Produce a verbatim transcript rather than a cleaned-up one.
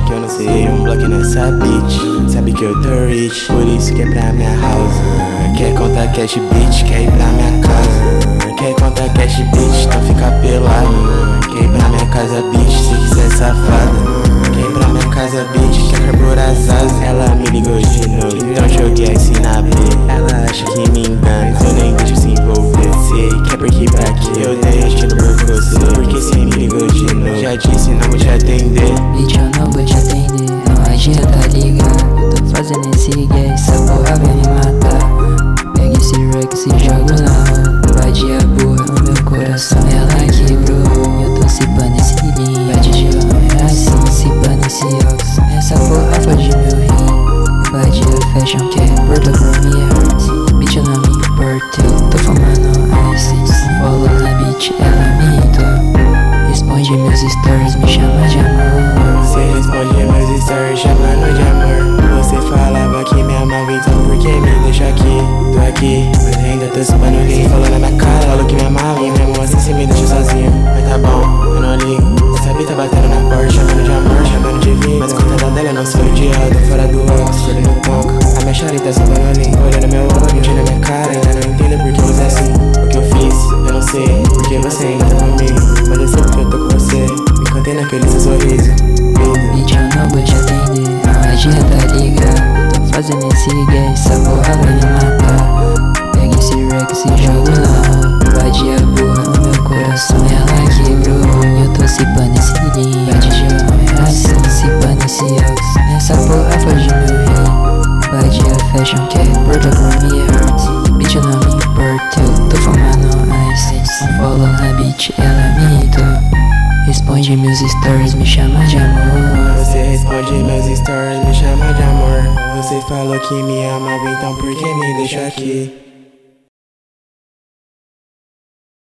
que eu não sei, um bloco nessa bitch. Sabe que eu tô rich, por isso que é pra minha house. Quer contar cash bitch, quer ir pra minha casa. Quer contar cash bitch, então fica pelado. Quer ir pra minha casa bitch, se quiser safada. Quer ir pra minha casa bitch, quer carburar as asas. Ela me ligou de novo, então joguei assim na B. Ela acha que me engana, mas eu nem deixo se envolver. Sei que é porque pra que eu deixo no por você. Porque cê me ligou de novo, já disse não vou te atender. Bitch, eu não vou te atender, não adianta ligar. Eu tô fazendo esse gay, essa porra vem me matar. Pega esse Rex e jogo na rua. Vadia burra no meu coração, ela quebrou. Eu tô cipando esse linha, vai de gelo, não é assim. Cipando esse ox, essa porra fode meu rim. Vadia fashion que é Porto Chrome Hearts. Bitch, eu não me importo, eu tô fumando essence. Follow na bitch, ela me irritou. Responde meus stories, me chama de amor. Você responde meus stories chamando de amor. Você falava que me amava, então por que me deixa aqui? Tô aqui, mas ainda tô cipando alguém. Falou na minha cara, falou que me amava. E mesmo assim cê me deixa sozinho. Mas tá bom, eu não ligo. Essa bita batendo na porta, chamando de amor, chamando de vida. Mas conta dela, eu não sou idiota. Fora do óculos, olhando no conca. A minha chave tá cipando ali, olhando meu olho, mentindo na minha cara. Ainda não entendo por que você é assim. O que eu fiz, eu não sei. Porque você ainda tá comigo, mas eu sei porque eu tô com você. Me contei naquele seu sorriso. Bitch, eu não vou te atender, não adianta ligar. Eu tô fazendo esse gay, essa porra vai me matar. Pega esse Rex e jogo na rua. Vadia burra no meu coração, ela quebrou. Eu tô cipando esse linha, vai de gelo, não é assim. Cipando esse ox, essa porra fode meu rim. Vadia fashion que é Porto Chrome Hearts. Bitch, eu não me importo, eu tô fumando essence. Follow na bitch, ela me irritou. Responde meus stories, me chama de amor. Você responde meus stories, me chama de amor. Você falou que me amava, então por que me deixou aqui?